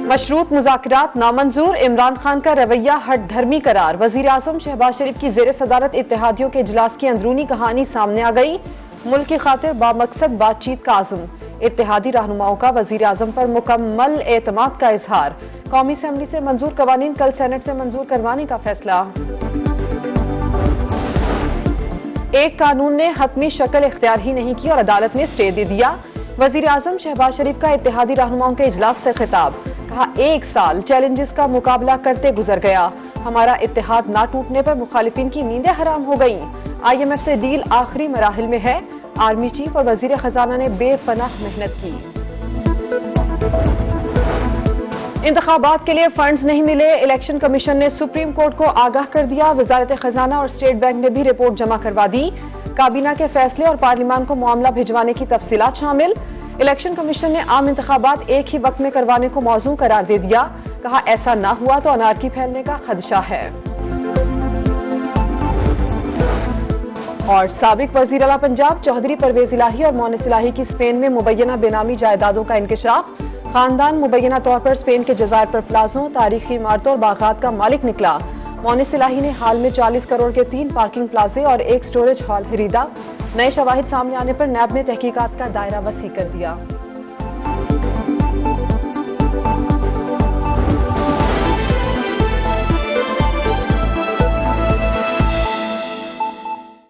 मशरूत मुज़ाकरात नामंजूर, इमरान खान का रवैया हट धर्मी करार। वजीर आजम शहबाज शरीफ की जेर सदारत इत्तेहादियों के इजलास की अंदरूनी कहानी सामने आ गई। मुल्क की खातिर बामकसद बातचीत का आज़म। इत्तेहादी रहनुमाओं का वजीर आजम पर मुकम्मल एतमाद का इजहार। कौमी असम्बली से मंजूर कवानीन कल सेनेट से मंजूर करवाने का फैसला। एक कानून ने हतमी शक्ल इख्तियार ही नहीं की और अदालत ने स्टे दे दिया। वजीर आजम शहबाज शरीफ का इत्तेहादी रहनुमाओं के इजलास से खिताब। कहा, 1 साल चैलेंजेस का मुकाबला करते गुजर गया। हमारा इत्तेहाद ना टूटने पर मुखालिफिन की नींदें हराम हो गईं। IMF से डील आखिरी मराहिल में है। आर्मी चीफ और वजीर खजाना ने बेपनाह मेहनत की। इंतखाबात के लिए फंड्स नहीं मिले, इलेक्शन कमीशन ने सुप्रीम कोर्ट को आगाह कर दिया। वजारत खजाना और स्टेट बैंक ने भी रिपोर्ट जमा करवा दी। काबीना के फैसले और पार्लियामान को मामला भिजवाने की तफसीलात शामिल। इलेक्शन कमीशन ने आम इंतखाबात एक ही वक्त में करवाने को मौजू करार दे दिया। कहा, ऐसा ना हुआ तो अनारकी फैलने का खदशा है। और साबिक वजीर आला पंजाब चौधरी परवेज इलाही और मोनिस इलाही की स्पेन में मुबैना बेनामी जायदादों का इंकशाफ। खानदान मुबैना तौर पर स्पेन के जज़ायर पर प्लाजों, तारीखी इमारतों और बागात का मालिक निकला। मोनिस इलाही ने हाल में 40 करोड़ के 3 पार्किंग प्लाजे और 1 स्टोरेज हॉल खरीदा। नए शवाहिद सामने आने पर नैब ने तहकीकात का दायरा वसी कर दिया।